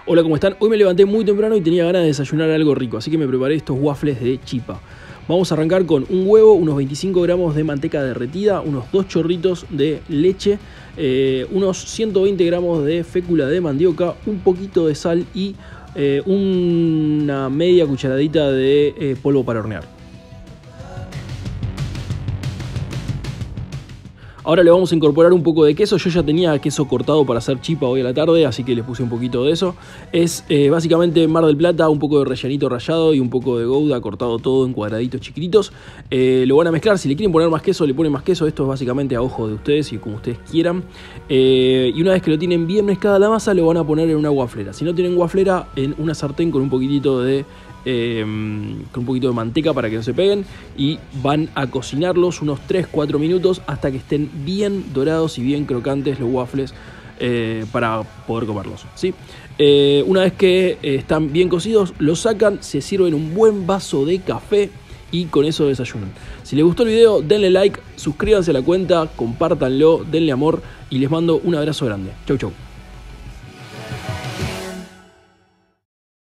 Hola, ¿cómo están? Hoy me levanté muy temprano y tenía ganas de desayunar algo rico, así que me preparé estos waffles de chipa. Vamos a arrancar con un huevo, unos 25 gramos de manteca derretida, unos 2 chorritos de leche, unos 120 gramos de fécula de mandioca, un poquito de sal y una media cucharadita de polvo para hornear. Ahora le vamos a incorporar un poco de queso. Yo ya tenía queso cortado para hacer chipa hoy a la tarde, así que le puse un poquito de eso. Es básicamente Mar del Plata, un poco de rellenito rallado y un poco de gouda cortado todo en cuadraditos chiquititos. Lo van a mezclar. Si le quieren poner más queso, le ponen más queso. Esto es básicamente a ojo de ustedes y como ustedes quieran. Y una vez que lo tienen bien mezclada la masa, lo van a poner en una waflera. Si no tienen waflera, en una sartén con un poquitito de manteca para que no se peguen, y van a cocinarlos unos 3-4 minutos hasta que estén bien dorados y bien crocantes los waffles para poder comerlos, ¿sí? Una vez que están bien cocidos, los sacan, se sirven un buen vaso de café y con eso desayunan. Si les gustó el video, denle like, suscríbanse a la cuenta, compártanlo, denle amor y les mando un abrazo grande. Chau chau.